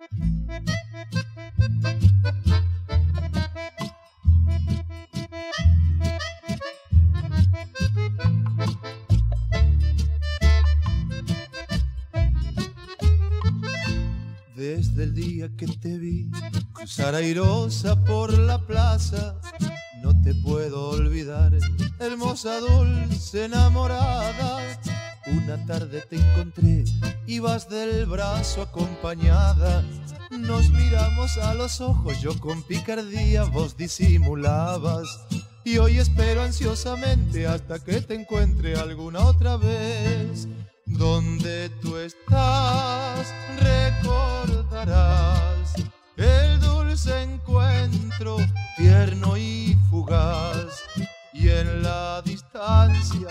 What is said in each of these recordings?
Desde el día que te vi cruzar airosa por la plaza, no te puedo olvidar, hermosa, dulce, enamorada. Una tarde te encontré, ibas del brazo acompañada. Nos miramos a los ojos, yo con picardía, vos disimulabas. Y hoy espero ansiosamente hasta que te encuentre alguna otra vez. Donde tú estás, recordarás el dulce encuentro, tierno y fugaz. Y en la distancia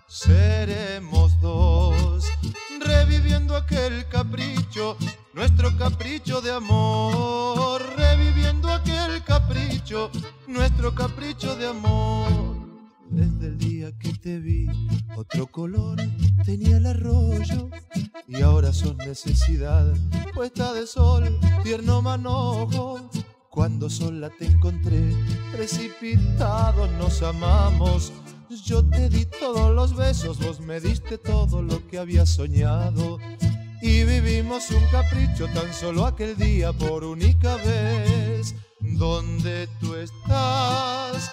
seremos dos, reviviendo aquel capricho, nuestro capricho de amor. Reviviendo aquel capricho, nuestro capricho de amor. Desde el día que te vi, otro color tenía el arroyo, y ahora sos necesidad, puesta de sol, tierno manojo. Cuando sola te encontré, precipitados nos amamos. Yo te di todos los besos, vos me diste todo lo que había soñado. Y vivimos un capricho tan solo aquel día por única vez. Donde tú estás,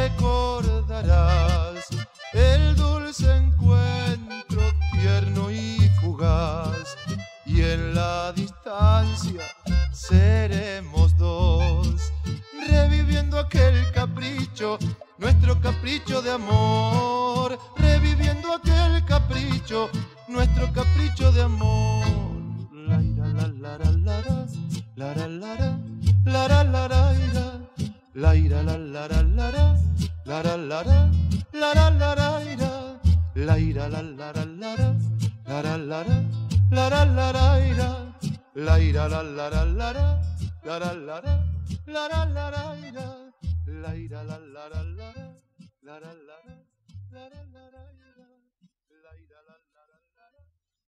recordarás el dulce encuentro, tierno y fugaz. Y en la distancia seremos dos, reviviendo aquel capricho, nuestro capricho de amor. Reviviendo aquel capricho, nuestro capricho de amor. La ira, la la la la la la la la la la la ira, la ira, la la la la la la la la la la la ira, la ira, la la la la la la la la la la la ira, la ira, la la la la la la la la la la la la ira, la ira, la la la la la la la la la.